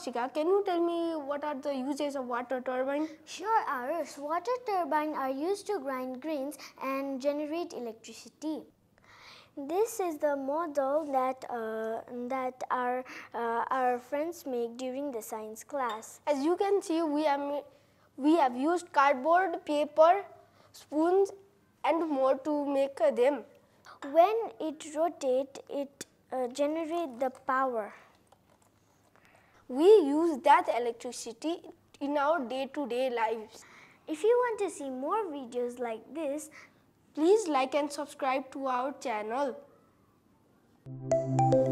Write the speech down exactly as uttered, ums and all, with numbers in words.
Lakshika, can you tell me what are the uses of water turbine? Sure, Aarush. Water turbines are used to grind grains and generate electricity. This is the model that uh, that our uh, our friends make during the science class. As you can see, we have we have used cardboard, paper, spoons, and more to make them. When it rotates, it uh, generates the power. We use that electricity in our day-to-day lives. If you want to see more videos like this, please like and subscribe to our channel.